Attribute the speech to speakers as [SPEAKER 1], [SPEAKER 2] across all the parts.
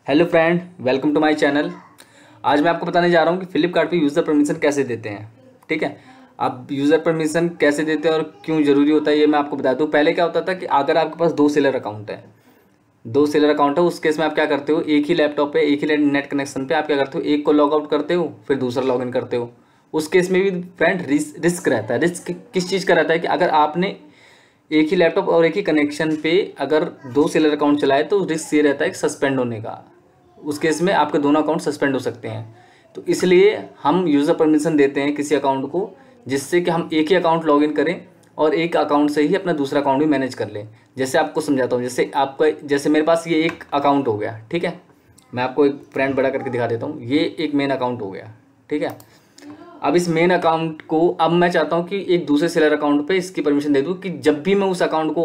[SPEAKER 1] Hello friend, welcome to my channel. आज मैं आपको बताने जा रहा हूँ कि फ्लिपकार्ट पे यूज़र परमिशन कैसे देते हैं। ठीक है, आप यूज़र परमिशन कैसे देते हैं और क्यों ज़रूरी होता है ये मैं आपको बता दूँ। पहले क्या होता था कि अगर आपके पास दो सेलर अकाउंट है, उस केस में आप क्या करते हो, एक ही लैपटॉप पे एक ही नेट कनेक्शन पे आप क्या करते हो, एक को लॉग आउट करते हो फिर दूसरा लॉग इन करते हो। उस केस में भी फ्रेंड रिस्क रहता है। रिस्क किस चीज़ का रहता है कि अगर आपने एक ही लैपटॉप और एक ही कनेक्शन पे अगर दो सेलर अकाउंट चलाए तो रिस्क ये रहता है कि सस्पेंड होने का। उस केस में आपके दोनों अकाउंट सस्पेंड हो सकते हैं। तो इसलिए हम यूज़र परमिशन देते हैं किसी अकाउंट को, जिससे कि हम एक ही अकाउंट लॉगिन करें और एक अकाउंट से ही अपना दूसरा अकाउंट भी मैनेज कर लें। जैसे आपको समझाता हूँ, जैसे मेरे पास ये एक अकाउंट हो गया। ठीक है, मैं आपको एक फ्रेंड बड़ा करके दिखा देता हूँ। ये एक मेन अकाउंट हो गया। ठीक है, अब इस मेन अकाउंट को अब मैं चाहता हूँ कि एक दूसरे सेलर अकाउंट पे इसकी परमिशन दे दूँ कि जब भी मैं उस अकाउंट को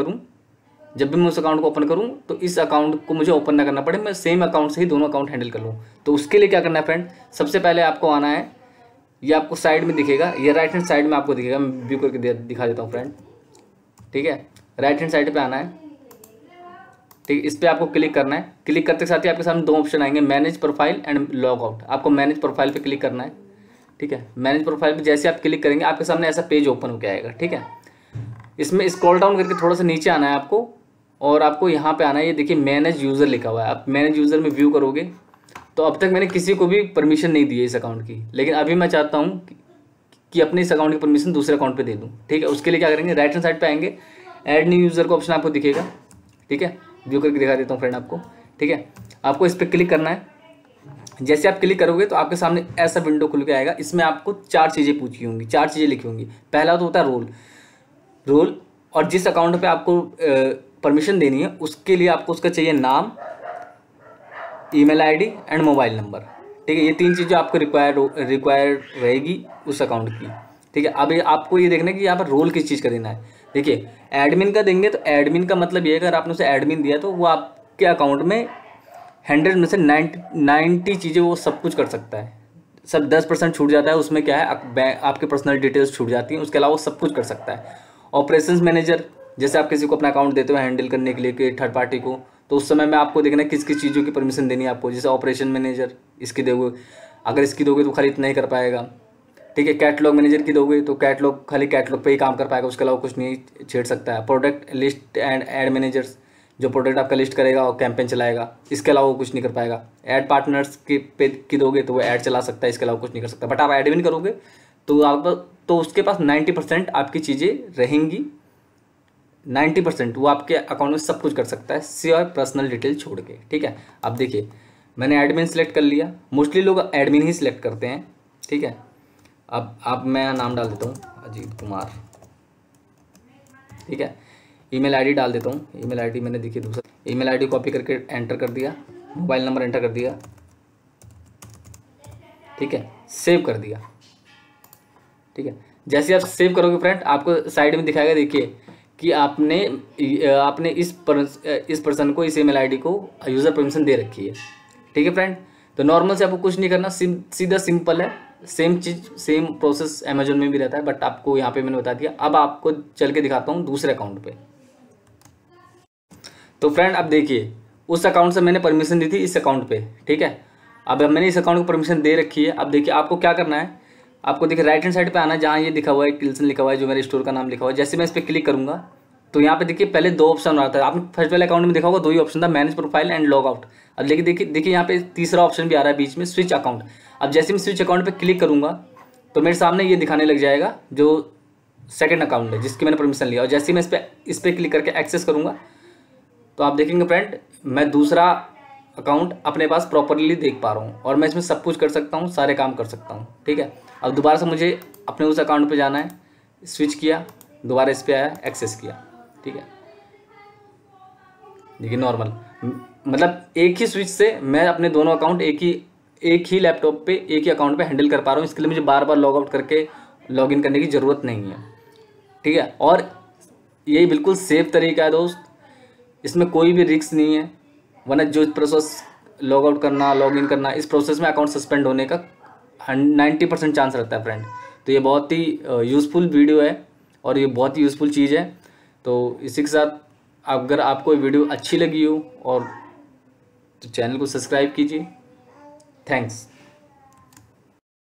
[SPEAKER 1] ओपन करूँ तो इस अकाउंट को मुझे ओपन ना करना पड़े, मैं सेम अकाउंट से ही दोनों अकाउंट हैंडल कर लूँ। तो उसके लिए क्या करना है फ्रेंड, सबसे पहले आपको आना है, ये आपको साइड में दिखेगा, ये राइट हैंड साइड में आपको दिखेगा। मैं व्यू करके दिखा देता हूँ फ्रेंड। ठीक है, राइट हैंड साइड पे आना है। ठीक है, इस पर आपको क्लिक करना है। क्लिक करते साथ ही आपके सामने दो ऑप्शन आएंगे, manage profile and log out. आपको मैनेज प्रोफाइल पे क्लिक करना है। ठीक है, मैनेज प्रोफाइल पे जैसे आप क्लिक करेंगे आपके सामने ऐसा पेज ओपन होकर आएगा। ठीक है, इसमें स्क्रॉल डाउन करके थोड़ा सा नीचे आना है आपको और आपको यहाँ पे आना है। ये देखिए मैनेज यूज़र लिखा हुआ है। आप मैनेज यूज़र में व्यू करोगे तो अब तक मैंने किसी को भी परमिशन नहीं दी है इस अकाउंट की, लेकिन अभी मैं चाहता हूँ कि अपने इस अकाउंट की परमिशन दूसरे अकाउंट पे दे दूँ। ठीक है, उसके लिए क्या करेंगे, राइट हैंड साइड पे आएंगे, ऐड न्यू यूज़र का ऑप्शन आपको दिखेगा। ठीक है, व्यू करके दिखा देता हूँ फ्रेंड आपको। ठीक है, आपको इस पर क्लिक करना है। जैसे आप क्लिक करोगे तो आपके सामने ऐसा विंडो खुल के आएगा। इसमें आपको चार चीज़ें पूछी होंगी, चार चीज़ें लिखी होंगी। पहला तो होता है रोल, और जिस अकाउंट पे आपको परमिशन देनी है उसके लिए आपको उसका चाहिए नाम, email ID and mobile number. ठीक है, ये तीन चीज़ें आपको रिक्वायर रहेगी उस अकाउंट की। ठीक है, अब आपको ये देखना है कि यहाँ पर रोल किस चीज़ का देना है। देखिए, एडमिन का देंगे तो एडमिन का मतलब ये है अगर आपने उसे एडमिन दिया तो वो आपके अकाउंट में 100 में से 90 चीज़ें वो सब कुछ कर सकता है। सब 10% छूट जाता है, उसमें क्या है आपके पर्सनल डिटेल्स छूट जाती हैं, उसके अलावा वो सब कुछ कर सकता है। ऑपरेशंस मैनेजर, जैसे आप किसी को अपना अकाउंट देते हो हैंडल करने के लिए कि थर्ड पार्टी को, तो उस समय में आपको देखना है किस किस चीज़ों की परमिशन देनी है आपको। जैसे ऑपरेशन मैनेजर इसकी दोगे, अगर इसकी दोगे तो खाली इतना ही कर पाएगा। ठीक है, कैटलॉग मैनेजर की दोगे तो खाली कैटलॉग पे ही काम कर पाएगा, उसके अलावा कुछ नहीं छेड़ सकता है। Product list and ad managers, जो प्रोडक्ट आपका लिस्ट करेगा और कैंपेन चलाएगा, इसके अलावा वो कुछ नहीं कर पाएगा। ऐड पार्टनर्स की दोगे तो वो ऐड चला सकता है, इसके अलावा कुछ नहीं कर सकता। बट आप एडमिन करोगे तो उसके पास 90% आपकी चीज़ें रहेंगी। 90% वो आपके अकाउंट में सब कुछ कर सकता है सिवाय पर्सनल डिटेल छोड़ के। ठीक है, अब देखिए मैंने एडमिन सेलेक्ट कर लिया। मोस्टली लोग एडमिन ही सिलेक्ट करते हैं। ठीक है, अब मैं नाम डाल देता हूँ अजीत कुमार। ठीक है, ईमेल आईडी डाल देता हूँ। ईमेल आईडी मैंने देखिए दूसरा ईमेल आईडी कॉपी करके एंटर कर दिया, मोबाइल नंबर एंटर कर दिया। ठीक है, सेव कर दिया। ठीक है, जैसे आप सेव करोगे फ्रेंड आपको साइड में दिखाएगा, देखिए कि आपने इस पर्सन को, इस ईमेल आईडी को यूज़र परमिशन दे रखी है। ठीक है फ्रेंड, तो नॉर्मल से आपको कुछ नहीं करना, सीधा सिंपल है। सेम चीज़ सेम प्रोसेस अमेजोन में भी रहता है, बट आपको यहाँ पे मैंने बता दिया। अब आपको चल के दिखाता हूँ दूसरे अकाउंट पे। तो फ्रेंड अब देखिए, उस अकाउंट से मैंने परमिशन दी थी इस अकाउंट पे। ठीक है, अब मैंने इस अकाउंट को परमिशन दे रखी है। अब देखिए आपको क्या करना है, आपको देखिए राइट हैंड साइड पे आना है, जहाँ ये लिखा हुआ है टिल्सन लिखा हुआ है, जो मेरे स्टोर का नाम लिखा हुआ है। जैसे मैं इस पर क्लिक करूँगा तो यहाँ पे देखिए पहले दो ऑप्शन आता है। आपने फर्स्ट वाले अकाउंट में देखा होगा दो ही ऑप्शन था, manage profile and log out. अब देखिए यहाँ पे तीसरा ऑप्शन भी आ रहा है बीच में, स्विच अकाउंट। अब जैसे मैं स्विच अकाउंट पर क्लिक करूँगा तो मेरे सामने ये दिखाने लग जाएगा जो सेकेंड अकाउंट है जिसकी मैंने परमिशन लिया। और जैसे मैं इस पर क्लिक करके एक्सेस करूँगा तो आप देखेंगे फ्रेंड मैं दूसरा अकाउंट अपने पास प्रॉपरली देख पा रहा हूँ और मैं इसमें सब कुछ कर सकता हूँ, सारे काम कर सकता हूँ। ठीक है, अब दोबारा से मुझे अपने उस अकाउंट पे जाना है, स्विच किया, दोबारा इस पे आया, एक्सेस किया। ठीक है, देखिए नॉर्मल, मतलब एक ही स्विच से मैं अपने दोनों अकाउंट एक ही लैपटॉप पे एक ही अकाउंट पे हैंडल कर पा रहा हूँ। इसके लिए मुझे बार बार लॉग आउट करके लॉग इन करने की ज़रूरत नहीं है। ठीक है, और यही बिल्कुल सेफ तरीका है दोस्त, इसमें कोई भी रिस्क नहीं है। वरना जो प्रोसेस लॉग आउट करना, लॉग इन करना, इस प्रोसेस में अकाउंट सस्पेंड होने का 90% चांस रहता है फ्रेंड। तो ये बहुत ही यूज़फुल वीडियो है और ये बहुत ही यूज़फुल चीज़ है। तो इसी के साथ अगर आपको वीडियो अच्छी लगी हो और तो चैनल को सब्सक्राइब कीजिए। थैंक्स।